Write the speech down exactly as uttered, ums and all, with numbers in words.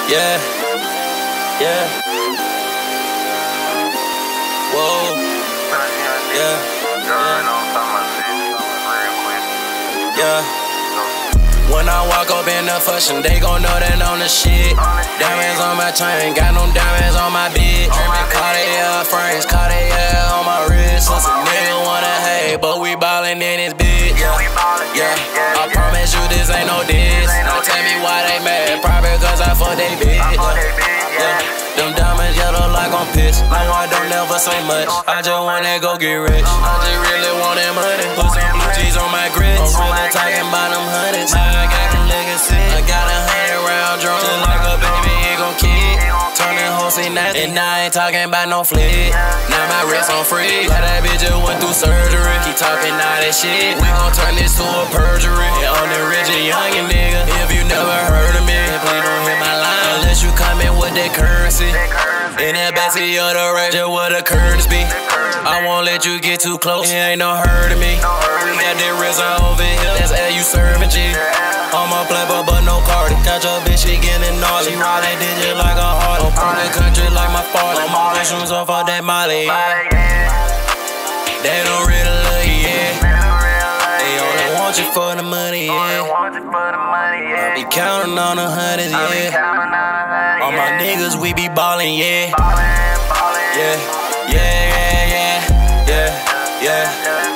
Yeah, yeah. Whoa. Yeah, yeah. Yeah. When I walk up in the function, they gon' know that I'm the shit. Diamonds on my chain, got no diamonds on my bitch. Dreamin' Cartier frames, Cartier on my wrist. Since a nigga wanna hate, but we ballin' in this bitch. Yeah, yeah. I promise you this ain't no diss. Don't tell me why they mad, probably cause I fuck they bitch. Yeah, them diamonds yellow like I'm pissed. No, I don't never say much. I just wanna go get rich. I just really want that money. Put some blue cheese on my grits. I'm really talking about them hundreds. I got a legacy. I got a hundred round drum. Just like a baby, he gon' kick. Turning hoes in that. And I ain't talking about no flick. Now my wrist on free. Like that bitch just went through surgery. Keep talking all that shit. We gon' turn this to a perjury. Yeah, I'm the rich and youngin' nigga. If you never heard of me, please don't hit my line unless you come in with that currency. In that backseat of the race, just what the curtains be. I won't let you get too close. It ain't no hurt of me. We got that RZA over here. That's L, you serving G. I'm a playboy, but no Cardi. Got your bitch, she getting naughty. She ride that digit like a Harley. I'm from the country like my father. I'm all shoes off all that Molly, yeah. They don't really love you, yeah. They only want you for the money, yeah. I be counting on the hundreds, yeah. All my niggas, we be ballin', yeah. Yeah, yeah, yeah, yeah, yeah, yeah.